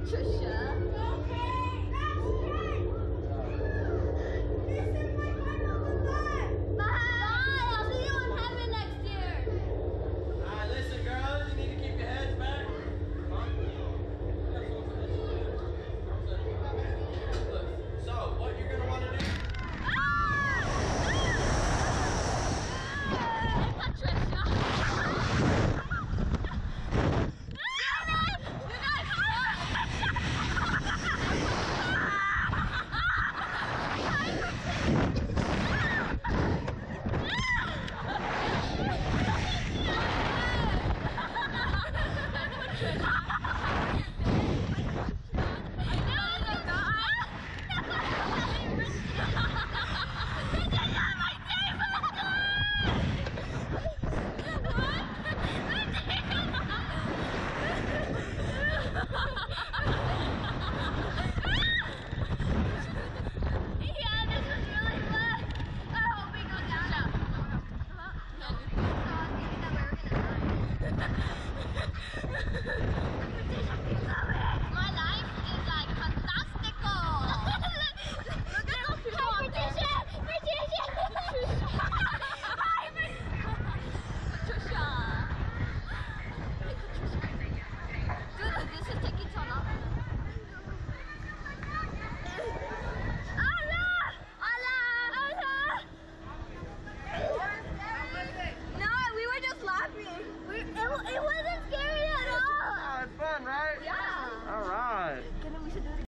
Trisha. Okay, that's okay. This is my final goodbye. Bye. I'll see you in heaven next year. Alright, listen, girls, you need to keep your heads back. Look, so what you're gonna want to do? Trisha. Trisha.